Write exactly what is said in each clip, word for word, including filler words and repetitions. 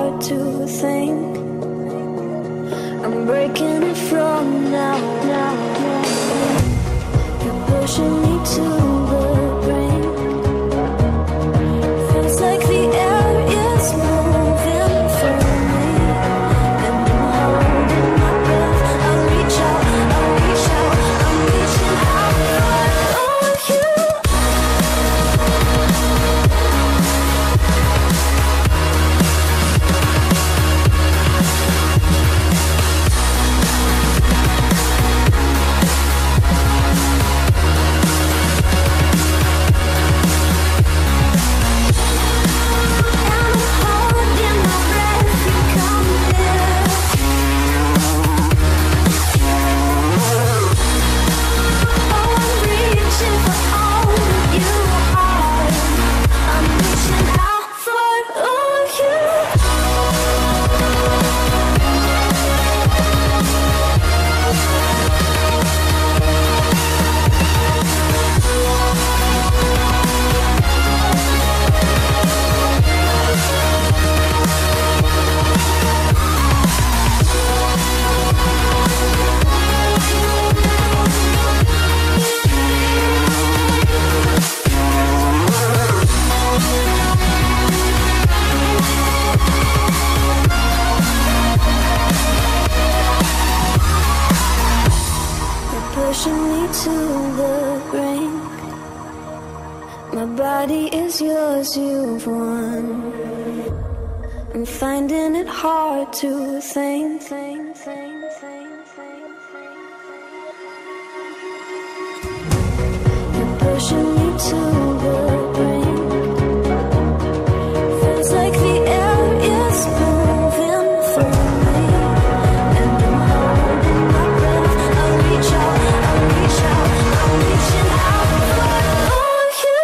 hard to think. I'm breaking it from now, now, now. You're pushing me to the brink. Feels like the air is moving for me, and I'm holding my breath. I'll reach out, I'll reach out, I'm reaching out for you. Pushing me to the brink. My body is yours, you've won. I'm finding it hard to think, think, think, think, think. You're pushing me to the brink. Feels like the air is moving through me, and I'm holding my breath. I'll reach out, I'll reach out, I'm reaching out for you.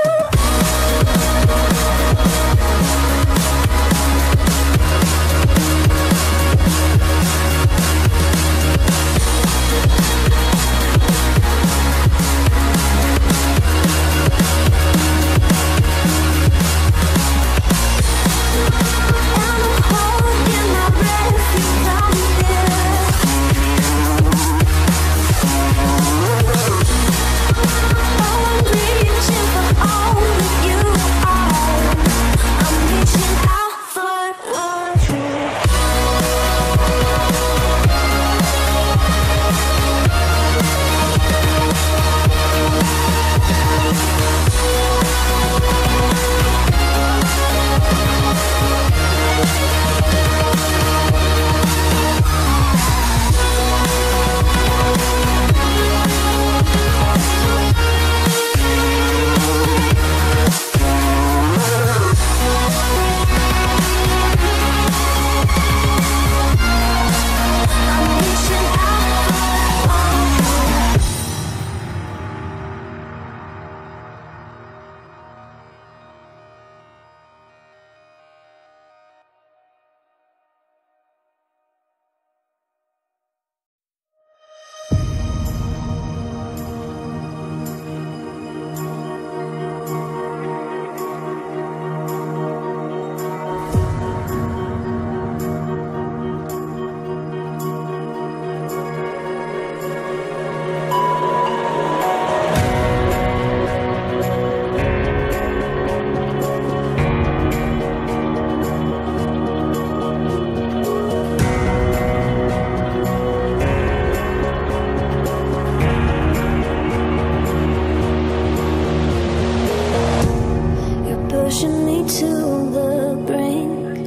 Pushing me to the brink.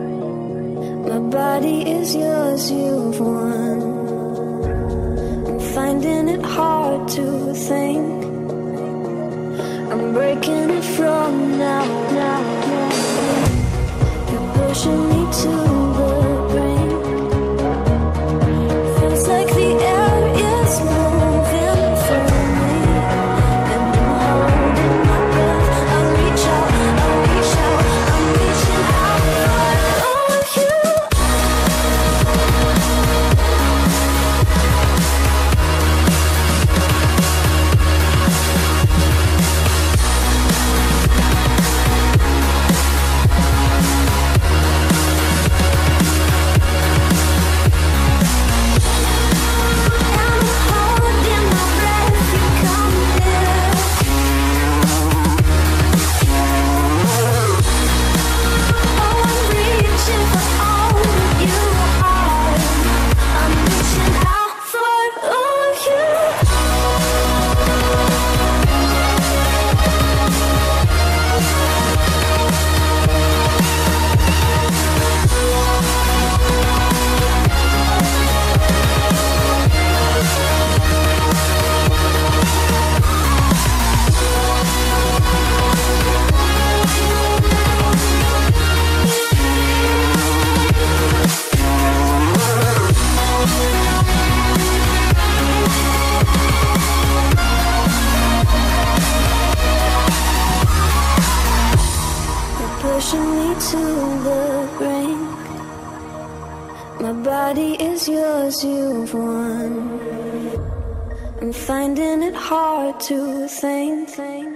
My body is yours, you've won. I'm finding it hard to think. I'm breaking it from now, now, now. You're pushing me to the brink. Feels like the air is moving through me, and I'm holding my breath. I'll reach out, I'll reach out, I'm reaching out for you. pushing me to the brink. My body is yours, you've won. I'm finding it hard to think.